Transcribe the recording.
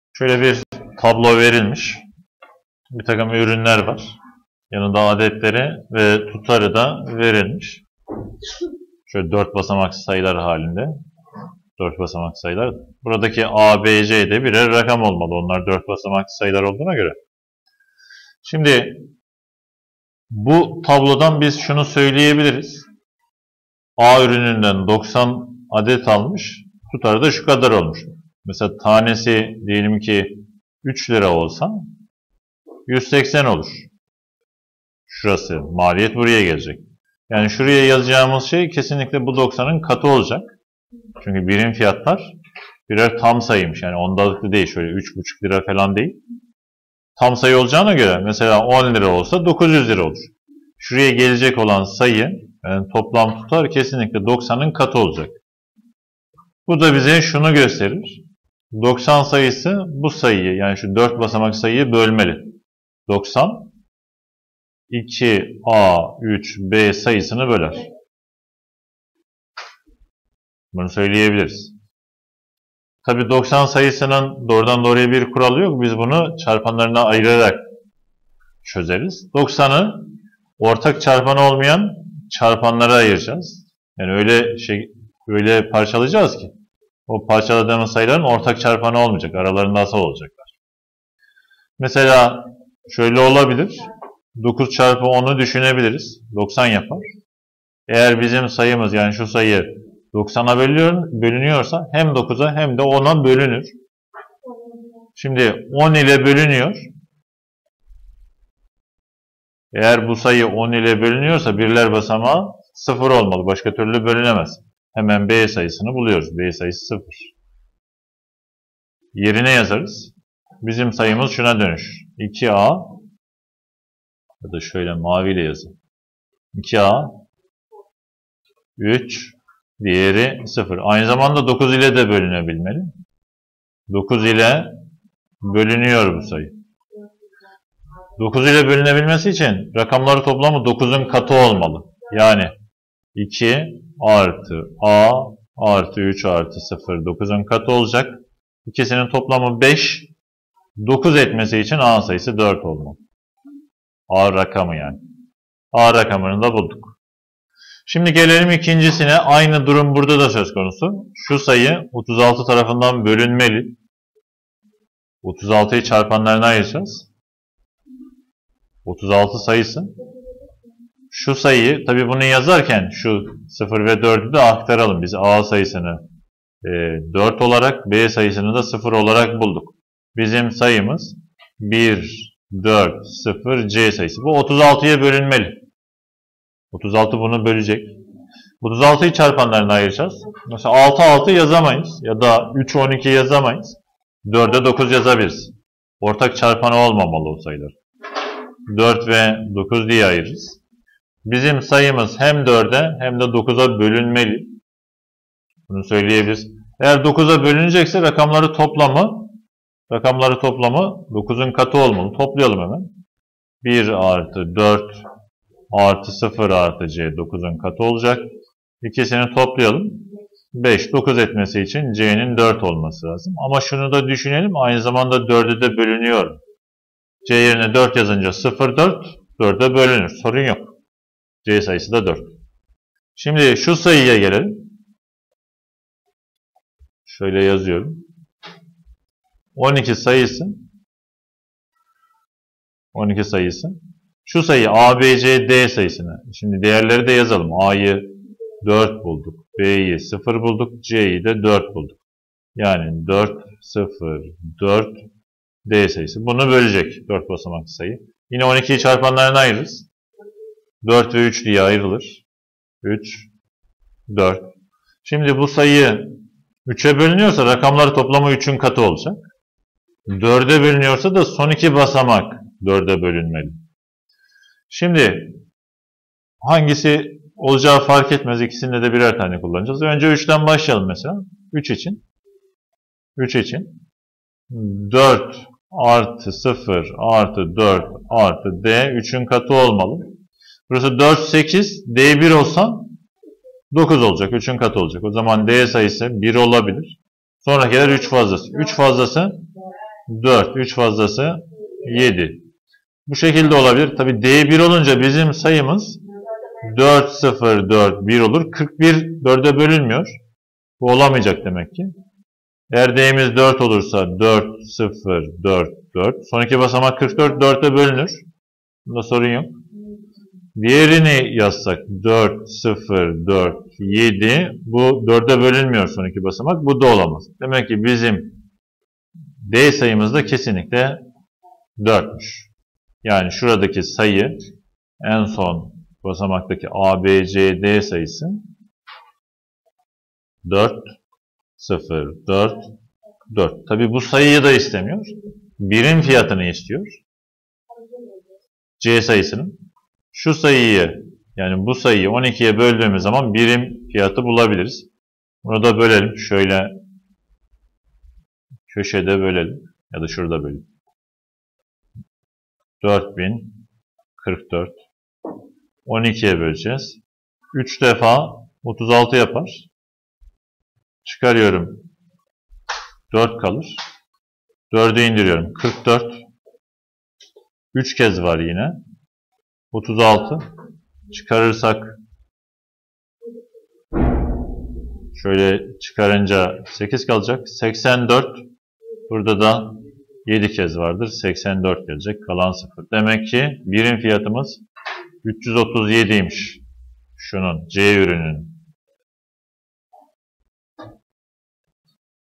Şöyle bir tablo verilmiş. Bir takım ürünler var. Yanında adetleri ve tutarı da verilmiş. Şöyle 4 basamak sayılar halinde. 4 basamak sayılar. Buradaki A, B, C de birer rakam olmalı. Onlar 4 basamak sayılar olduğuna göre. Şimdi bu tablodan biz şunu söyleyebiliriz. A ürününden 90 adet almış. Tutarı da şu kadar olmuş. Mesela tanesi diyelim ki 3 lira olsa 180 olur. Şurası. Maliyet buraya gelecek. Yani şuraya yazacağımız şey kesinlikle bu 90'ın katı olacak. Çünkü birim fiyatlar birer tam sayıymış. Yani ondalıklı değil. Şöyle 3,5 lira falan değil. Tam sayı olacağına göre mesela 10 lira olsa 900 lira olur. Şuraya gelecek olan sayı, yani toplam tutar kesinlikle 90'ın katı olacak. Bu da bize şunu gösterir. 90 sayısı bu sayıyı, yani şu 4 basamak sayıyı bölmeli. 90 2A, 3B sayısını böler. Bunu söyleyebiliriz. Tabi 90 sayısının doğrudan doğruya bir kuralı yok. Biz bunu çarpanlarına ayırarak çözeriz. 90'ı ortak çarpanı olmayan çarpanlara ayıracağız. Yani öyle parçalayacağız ki o parçaladığımız sayıların ortak çarpanı olmayacak. Aralarında asal olacaklar. Mesela şöyle olabilir. 9 çarpı 10'u düşünebiliriz. 90 yapar. Eğer bizim sayımız, yani şu sayı 90'a bölünüyorsa hem 9'a hem de 10'a bölünür. Şimdi 10 ile bölünüyor. Eğer bu sayı 10 ile bölünüyorsa birler basamağı 0 olmalı. Başka türlü bölünemez. Hemen B sayısını buluyoruz. B sayısı 0. Yerine yazarız. Bizim sayımız şuna dönüşür. 2A ya da şöyle maviyle yazayım. 2A 3 diğeri 0. Aynı zamanda 9 ile de bölünebilmeli. 9 ile bölünüyor bu sayı. 9 ile bölünebilmesi için rakamları toplamı 9'un katı olmalı. Yani 2 artı A artı 3 artı 0 9'un katı olacak. İkisinin toplamı 5. 9 etmesi için A sayısı 4 olmalı. A rakamı yani. A rakamını da bulduk. Şimdi gelelim ikincisine. Aynı durum burada da söz konusu. Şu sayı 36 tarafından bölünmeli. 36'yı çarpanlarına ayıracağız. 36 sayısı. Şu sayıyı, tabi bunu yazarken şu 0 ve 4'ü de aktaralım. Biz A sayısını 4 olarak, B sayısını da 0 olarak bulduk. Bizim sayımız 1, 4, 0, C sayısı. Bu 36'ya bölünmeli. 36 bunu bölecek. 36'yı çarpanlarına ayıracağız. Mesela 6, 6 yazamayız. Ya da 3, 12 yazamayız. 4'e 9 yazabiliriz. Ortak çarpanı olmamalı o sayılar. 4 ve 9 diye ayırırız. Bizim sayımız hem 4'e hem de 9'a bölünmeli. Bunu söyleyebiliriz. Eğer 9'a bölünecekse rakamları toplamı 9'un katı olmalı. Toplayalım hemen. 1 artı 4 artı 0 artı C 9'un katı olacak. İkisini toplayalım. 5, 9 etmesi için C'nin 4 olması lazım. Ama şunu da düşünelim. Aynı zamanda 4'e de bölünüyor. C yerine 4 yazınca 0, 4, 4'e bölünür. Sorun yok. C sayısı da 4. Şimdi şu sayıya gelelim. Şöyle yazıyorum. 12 sayısı. Şu sayı A, B, C, D sayısını. Şimdi değerleri de yazalım. A'yı 4 bulduk. B'yi 0 bulduk. C'yi de 4 bulduk. Yani 4, 0, 4 D sayısı. Bunu bölecek 4 basamaklı sayı. Yine 12'yi çarpanlarına ayırırız. 4 ve 3 diye ayrılır. 3, 4. Şimdi bu sayı 3'e bölünüyorsa rakamları toplamı 3'ün katı olacak. 4'e bölünüyorsa da son 2 basamak 4'e bölünmeli. Şimdi hangisi olacağı fark etmez. İkisinde de birer tane kullanacağız. Önce 3'ten başlayalım mesela. 3 için. 4 artı 0 artı 4 artı D 3'ün katı olmalı. Burası 4, 8. D 1 olsa 9 olacak. 3'ün katı olacak. O zaman D sayısı 1 olabilir. Sonrakiler 3 fazlası. 3 fazlası 4. 3 fazlası 7. Bu şekilde olabilir. Tabi D1 olunca bizim sayımız 4, 0, 4, 1 olur. 41 4'e bölünmüyor. Bu olamayacak demek ki. Eğer D'miz 4 olursa 4, 0, 4, 4. Son iki basamak 44 4'e bölünür. Bunda sorun yok. Diğerini yazsak 4, 0, 4, 7. Bu 4'e bölünmüyor son iki basamak. Bu da olamaz. Demek ki bizim D sayımız da kesinlikle 4'müş. Yani şuradaki sayı en son basamaktaki A, B, C, D sayısı 4, 0, 4, 4. Tabi bu sayıyı da istemiyor. Birim fiyatını istiyor. C sayısının. Şu sayıyı, yani bu sayıyı 12'ye böldüğümüz zaman birim fiyatı bulabiliriz. Bunu da bölelim. Şöyle köşede bölelim. Ya da şurada bölelim. 4044. 12'ye böleceğiz. 3 defa 36 yapar. Çıkarıyorum. 4 kalır. 4'ü indiriyorum. 44. 3 kez var yine. 36. Çıkarırsak şöyle çıkarınca 8 kalacak. 84. Burada da 7 kez vardır. 84 gelecek. Kalan 0. Demek ki birim fiyatımız 337'ymiş. Şunun C ürünün